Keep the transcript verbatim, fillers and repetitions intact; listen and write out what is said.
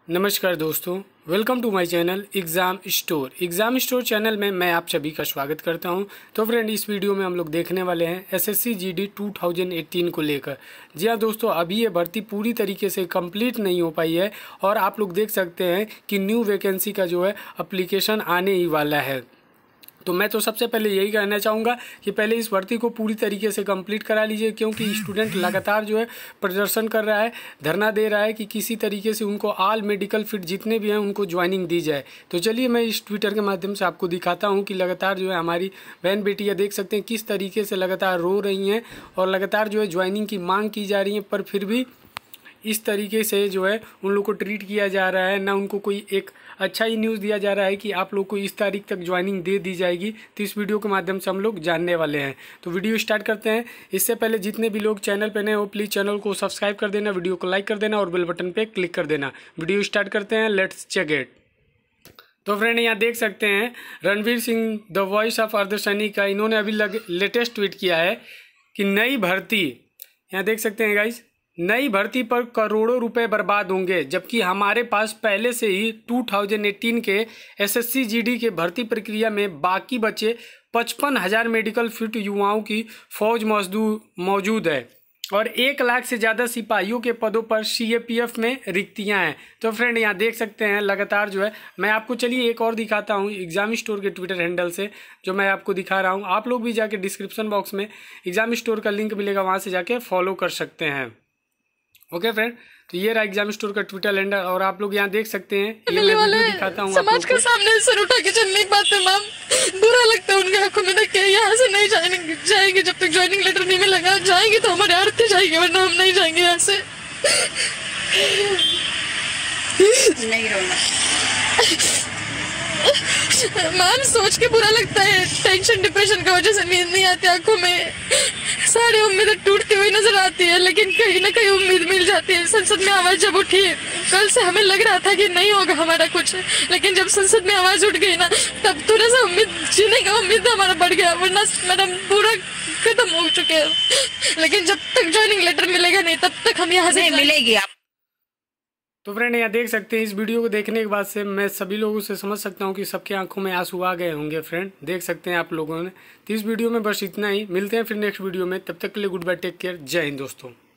नमस्कार दोस्तों, welcome to my channel Exam Store. Exam Store channel में मैं आप सभी का स्वागत करता हूं। तो फ्रेंड, इस वीडियो में हम लोग देखने वाले हैं SSC GD two thousand eighteen को लेकर। जी हाँ दोस्तों, अभी ये भर्ती पूरी तरीके से कंप्लीट नहीं हो पाई है और आप लोग देख सकते हैं कि न्यू वैकेंसी का जो है एप्लीकेशन आने ही वाला है। तो मैं तो सबसे पहले यही कहना चाहूँगा कि पहले इस भर्ती को पूरी तरीके से कंप्लीट करा लीजिए, क्योंकि स्टूडेंट लगातार जो है प्रदर्शन कर रहा है, धरना दे रहा है कि किसी तरीके से उनको ऑल मेडिकल फिट जितने भी हैं उनको ज्वाइनिंग दी जाए। तो चलिए मैं इस ट्विटर के माध्यम से आपको दिखाता हूँ कि लगातार जो है हमारी बहन बेटियाँ देख सकते हैं किस तरीके से लगातार रो रही हैं और लगातार जो है ज्वाइनिंग की मांग की जा रही है, पर फिर भी इस तरीके से जो है उन लोग को ट्रीट किया जा रहा है, ना उनको कोई एक अच्छा ही न्यूज़ दिया जा रहा है कि आप लोग को इस तारीख तक ज्वाइनिंग दे दी जाएगी। तो इस वीडियो के माध्यम से हम लोग जानने वाले हैं। तो वीडियो स्टार्ट करते हैं। इससे पहले जितने भी लोग चैनल पर नए हो प्लीज़ चैनल को सब्सक्राइब कर देना, वीडियो को लाइक कर देना और बेल बटन पर क्लिक कर देना। वीडियो स्टार्ट करते हैं, लेट्स चेक इट। तो फ्रेंड, यहाँ देख सकते हैं Ranveer Singh the voice of अर्धसैनिक का इन्होंने अभी लग लेटेस्ट ट्वीट किया है कि नई भर्ती, यहाँ देख सकते हैं गाइस, नई भर्ती पर करोड़ों रुपए बर्बाद होंगे, जबकि हमारे पास पहले से ही टू थाउजेंड एटीन के एसएससी जीडी के भर्ती प्रक्रिया में बाकी बचे पचपन हज़ार मेडिकल फिट युवाओं की फौज मजदूर मौजूद है और एक लाख से ज़्यादा सिपाहियों के पदों पर सीएपीएफ में रिक्तियां हैं। तो फ्रेंड, यहाँ देख सकते हैं लगातार जो है, मैं आपको चलिए एक और दिखाता हूँ एग्ज़ाम स्टोर के ट्विटर हैंडल से जो मैं आपको दिखा रहा हूँ। आप लोग भी जाके डिस्क्रिप्शन बॉक्स में एग्ज़ाम स्टोर का लिंक मिलेगा, वहाँ से जाके फॉलो कर सकते हैं। ओके फ्रेंड, तो ये रहा एग्जाम स्टोर का ट्विटर हैंडल और आप लोग यहाँ देख सकते हैं, ये मैं वीडियो दिखाता हूँ। समाज के सामने सर उठा के चलने की बात है मैम, बुरा लगता है उनके आंखों में देख के। यहाँ से नहीं जाएंगे जाएंगे जब तक ज्वाइनिंग लेटर नहीं मिलेगा। जाएंगे तो हमारे आरती जाएंगे, वरना हम नहीं जाएंगे यहाँ से। नहीं रोना मैम, सोच के बुरा लगता है। टेंशन डिप्रेशन की वजह से नींद नहीं आती आंखों में, सारी उम्मीदें टूटती हुई नजर आती है, लेकिन कहीं ना कहीं उम्मीद मिल जाती है। संसद में आवाज जब उठी, कल से हमें लग रहा था कि नहीं होगा हमारा कुछ, लेकिन जब संसद में आवाज उठ गई ना, तब थोड़ा सा उम्मीद, जीने का उम्मीद हमारा बढ़ गया, वरना मैडम पूरा खत्म हो चुके हैं। लेकिन जब तक ज्वाइनिंग लेटर मिलेगा नहीं, तब तक हम यहाँ से मिलेगी आप। तो फ्रेंड, यहाँ देख सकते हैं, इस वीडियो को देखने के बाद से मैं सभी लोगों से समझ सकता हूँ कि सबके आंखों में आंसू आ गए होंगे। फ्रेंड, देख सकते हैं आप लोगों ने। तो इस वीडियो में बस इतना ही, मिलते हैं फिर नेक्स्ट वीडियो में। तब तक के लिए गुड बाय, टेक केयर, जय हिंद दोस्तों।